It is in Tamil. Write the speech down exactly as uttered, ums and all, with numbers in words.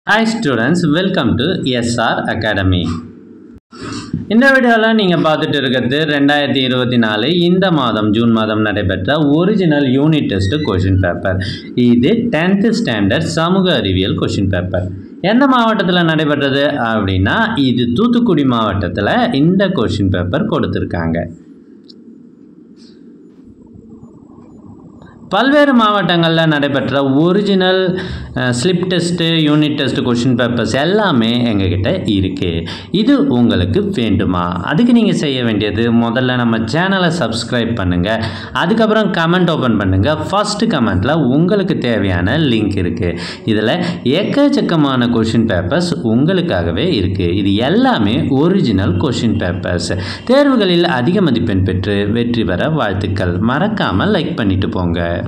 Hi students, welcome to S R Academy. இந்த வீடியோல நீங்க பார்த்துட்டு இருக்கிறது இரண்டாயிரத்து இருபத்தி நான்கு இந்த மாதம் ஜூன் மாதம் நடைபெற்ற original unit test question paper. இது tenth ஸ்டாண்டர்ட் சமூக அறிவியல் क्वेश्चन பேப்பர். எந்த மாவட்டத்தில் நடைபெற்றது அப்படினா இது தூத்துக்குடி மாவட்டத்தில் இந்த क्वेश्चन பேப்பர் கொடுத்திருக்காங்க. பல்வேறு மாவட்டங்களில் நடைபெற்ற original slip test unit test question papers எல்லாமே எங்ககிட்ட இருக்குது. இது உங்களுக்கு வேண்டுமா? அதுக்கு நீங்கள் செய்ய வேண்டியது முதல்ல நம்ம சேனலை சப்ஸ்கிரைப் பண்ணுங்கள். அதுக்கப்புறம் கமெண்ட் ஓப்பன் பண்ணுங்கள். ஃபஸ்ட்டு கமெண்ட்டில் உங்களுக்கு தேவையான லிங்க் இருக்குது. இதில் எக்கச்சக்கமான கொஷின் பேப்பர்ஸ் உங்களுக்காகவே இருக்குது. இது எல்லாமே ஒரிஜினல் கொஷின் பேப்பர்ஸ். தேர்வுகளில் அதிக மதிப்பெண் பெற்று வெற்றி பெற வாழ்த்துக்கள். மறக்காமல் லைக் பண்ணிட்டு போங்க.